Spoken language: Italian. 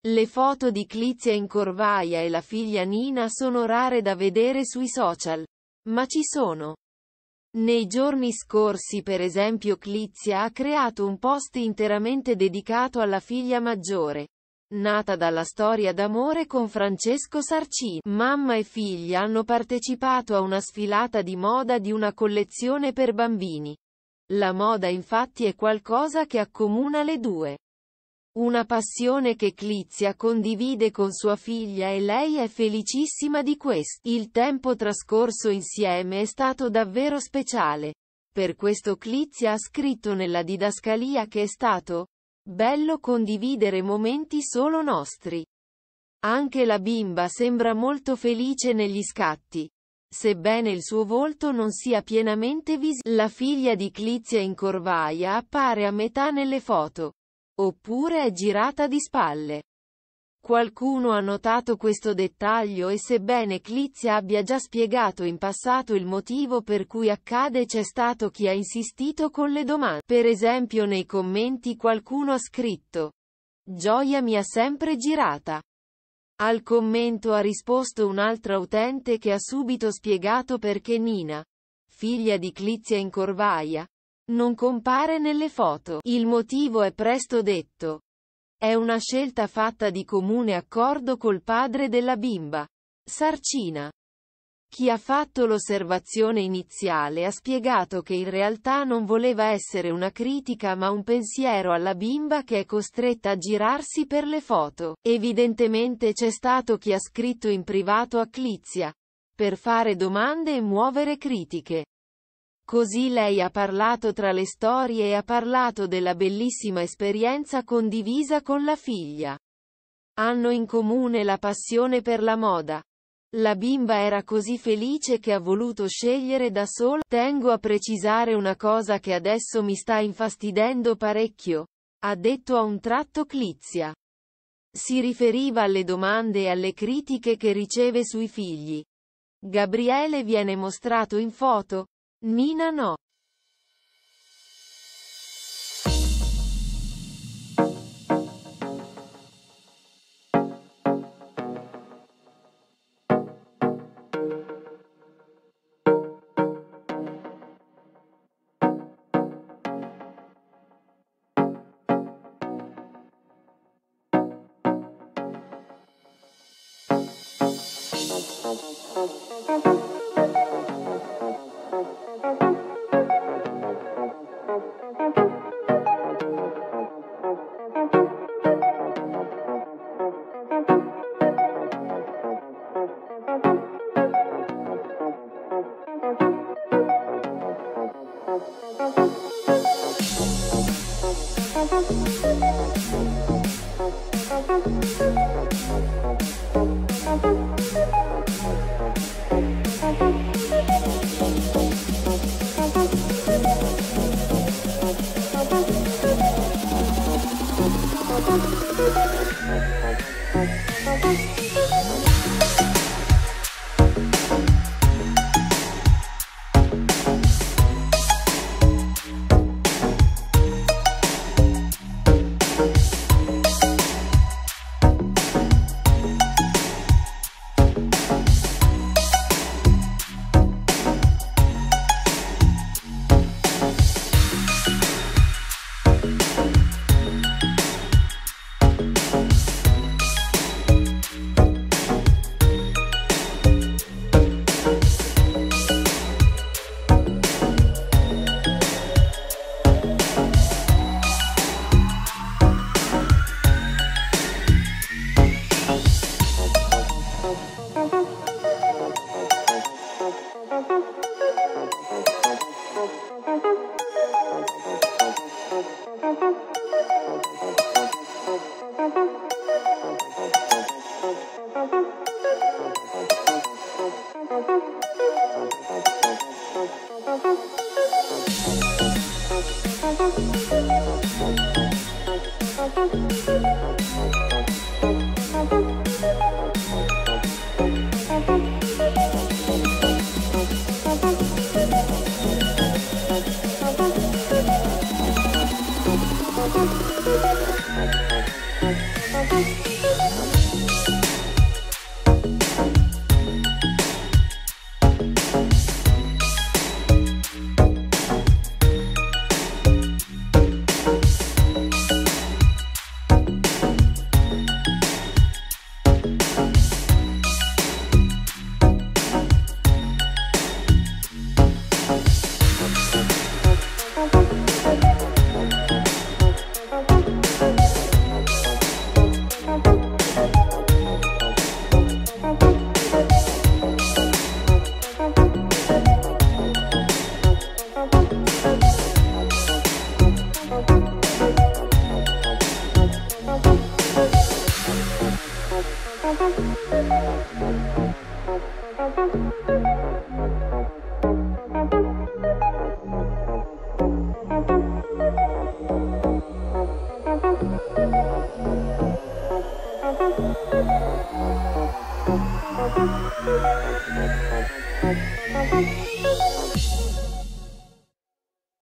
Le foto di Clizia in Corvaia e la figlia Nina sono rare da vedere sui social. Ma ci sono. Nei giorni scorsi per esempio Clizia ha creato un post interamente dedicato alla figlia maggiore, nata dalla storia d'amore con Francesco Sarcini. Mamma e figlia hanno partecipato a una sfilata di moda di una collezione per bambini. La moda infatti è qualcosa che accomuna le due. Una passione che Clizia condivide con sua figlia e lei è felicissima di questo. Il tempo trascorso insieme è stato davvero speciale. Per questo Clizia ha scritto nella didascalia che è stato bello condividere momenti solo nostri. Anche la bimba sembra molto felice negli scatti, sebbene il suo volto non sia pienamente visibile. La figlia di Clizia in Corvaia appare a metà nelle foto. Oppure è girata di spalle. Qualcuno ha notato questo dettaglio e sebbene Clizia abbia già spiegato in passato il motivo per cui accade, c'è stato chi ha insistito con le domande. Per esempio nei commenti qualcuno ha scritto: "Gioia mi ha sempre girata". Al commento ha risposto un altro utente che ha subito spiegato perché Nina, figlia di Clizia in Corvaia, non compare nelle foto. Il motivo è presto detto. È una scelta fatta di comune accordo col padre della bimba, Sarcina. Chi ha fatto l'osservazione iniziale ha spiegato che in realtà non voleva essere una critica ma un pensiero alla bimba che è costretta a girarsi per le foto. Evidentemente c'è stato chi ha scritto in privato a Clizia, per fare domande e muovere critiche. Così lei ha parlato tra le storie e ha parlato della bellissima esperienza condivisa con la figlia. Hanno in comune la passione per la moda. La bimba era così felice che ha voluto scegliere da sola. Tengo a precisare una cosa che adesso mi sta infastidendo parecchio, ha detto a un tratto Clizia. Si riferiva alle domande e alle critiche che riceve sui figli. Gabriele viene mostrato in foto, Nina no.